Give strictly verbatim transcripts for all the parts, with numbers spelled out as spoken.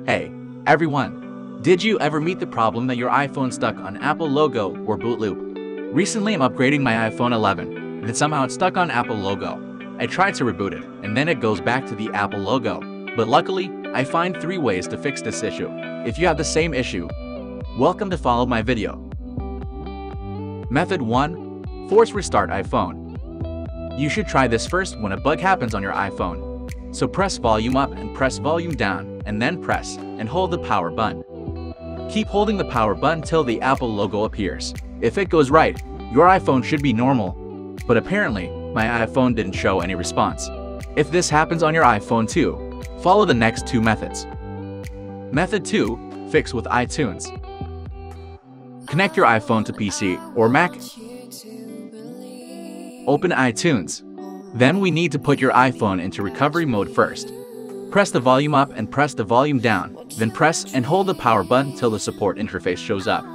Hey, everyone! Did you ever meet the problem that your iPhone stuck on Apple logo or boot loop? Recently I'm upgrading my iPhone eleven, and it somehow it's stuck on Apple logo. I tried to reboot it, and then it goes back to the Apple logo. But luckily, I find three ways to fix this issue. If you have the same issue, welcome to follow my video. Method one. Force restart iPhone. You should try this first when a bug happens on your iPhone. So press volume up and press volume down, and then press and hold the power button. Keep holding the power button till the Apple logo appears. If it goes right, your iPhone should be normal. But apparently, my iPhone didn't show any response. If this happens on your iPhone too, follow the next two methods. Method two. Fix with iTunes. Connect your iPhone to P C or Mac. Open iTunes. Then we need to put your iPhone into recovery mode first. Press the volume up and press the volume down, then press and hold the power button till the support interface shows up.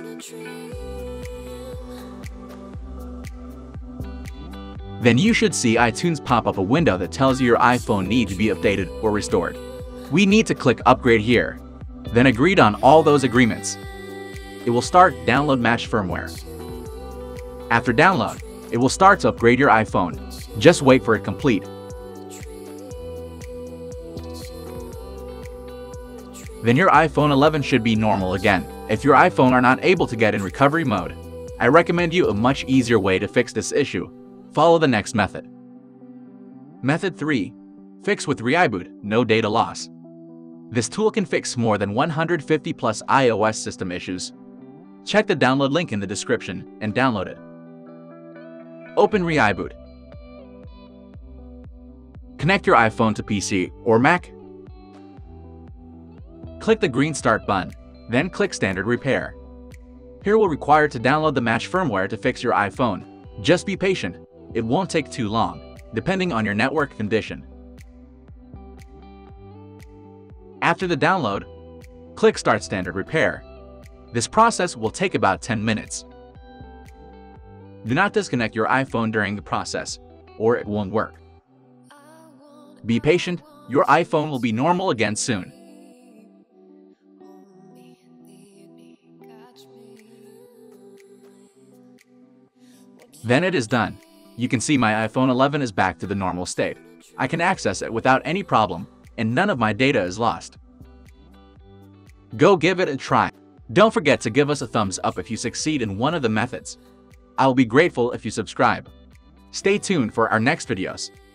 Then you should see iTunes pop up a window that tells you your iPhone needs to be updated or restored. We need to click Upgrade here, then agreed on all those agreements. It will start Download Match Firmware. After download, it will start to upgrade your iPhone. Just wait for it complete. Then your iPhone eleven should be normal again. If your iPhone are not able to get in recovery mode, I recommend you a much easier way to fix this issue. Follow the next method. Method three. Fix with ReiBoot, no data loss. This tool can fix more than one hundred fifty plus iOS system issues. Check the download link in the description and download it. Open ReiBoot. Connect your iPhone to P C or Mac. Click the green Start button, then click Standard Repair. Here we'll require to download the match firmware to fix your iPhone. Just be patient, it won't take too long, depending on your network condition. After the download, click Start Standard Repair. This process will take about ten minutes. Do not disconnect your iPhone during the process, or it won't work. Be patient, your iPhone will be normal again soon. Then it is done. You can see my iPhone eleven is back to the normal state. I can access it without any problem, and none of my data is lost. Go give it a try. Don't forget to give us a thumbs up if you succeed in one of the methods. I will be grateful if you subscribe. Stay tuned for our next videos.